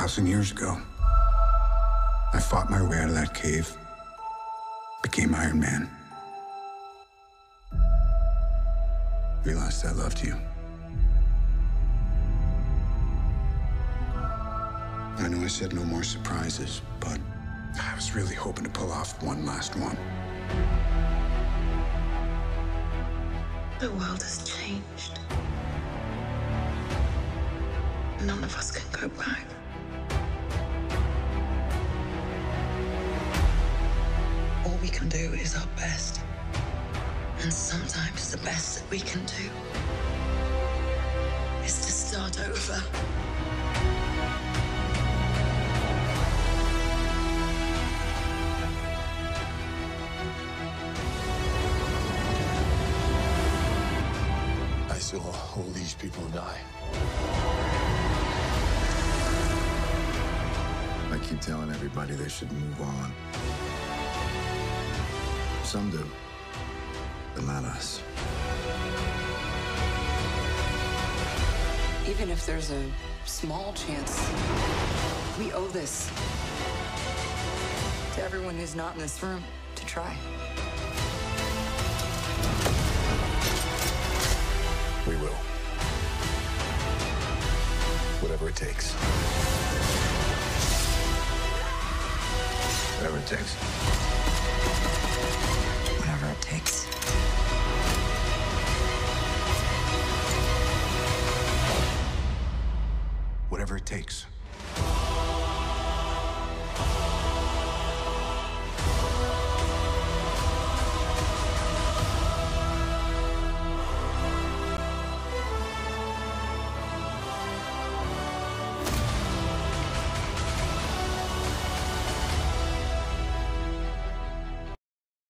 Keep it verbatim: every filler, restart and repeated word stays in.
thousand years ago. I fought my way out of that cave, became Iron Man. Realized I loved you. I know I said no more surprises, but I was really hoping to pull off one last one. The world has changed. None of us can go back. All we can do is our best. And sometimes the best that we can do is to start over. I saw all these people die. I keep telling everybody they should move on. Some do, but not us. Even if there's a small chance, we owe this to everyone who's not in this room to try. We will. Whatever it takes. Whatever it takes. Whatever it takes. Whatever it takes.